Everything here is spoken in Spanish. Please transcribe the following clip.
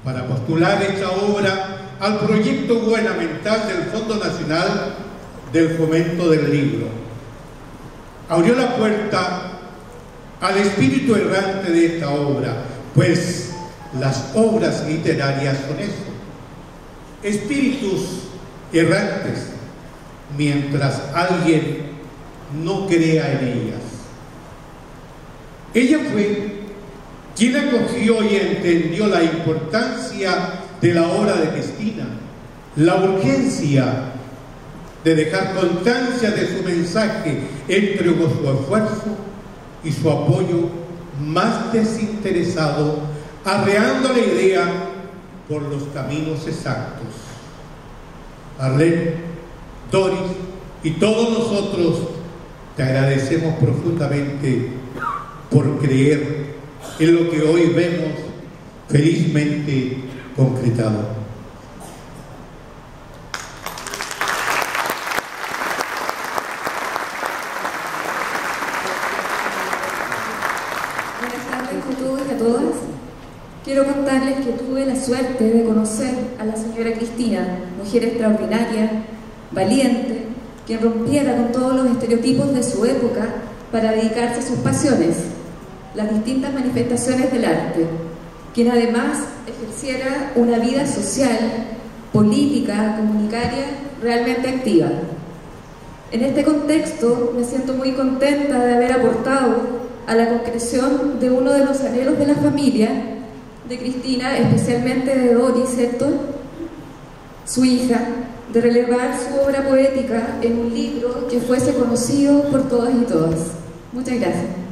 para postular esta obra al proyecto gubernamental del Fondo Nacional del Fomento del Libro. Abrió la puerta al espíritu errante de esta obra, pues las obras literarias son eso, espíritus errantes, mientras alguien no crea en ellas. Ella fue quien acogió y entendió la importancia de la obra de Cristina, la urgencia de dejar constancia de su mensaje, entregó su esfuerzo y su apoyo más desinteresado, arreando la idea por los caminos exactos. Arlene, Doris y todos nosotros te agradecemos profundamente por creer en lo que hoy vemos felizmente concretado. Buenas tardes a todos y a todas. Quiero contarles que tuve la suerte de conocer a la señora Cristina, mujer extraordinaria, valiente, quien rompiera con todos los estereotipos de su época para dedicarse a sus pasiones, las distintas manifestaciones del arte, quien además ejerciera una vida social, política, comunitaria realmente activa. En este contexto me siento muy contenta de haber aportado a la concreción de uno de los anhelos de la familia, de Cristina, especialmente de Doris, ¿cierto?, su hija, de relevar su obra poética en un libro que fuese conocido por todas y todas. Muchas gracias.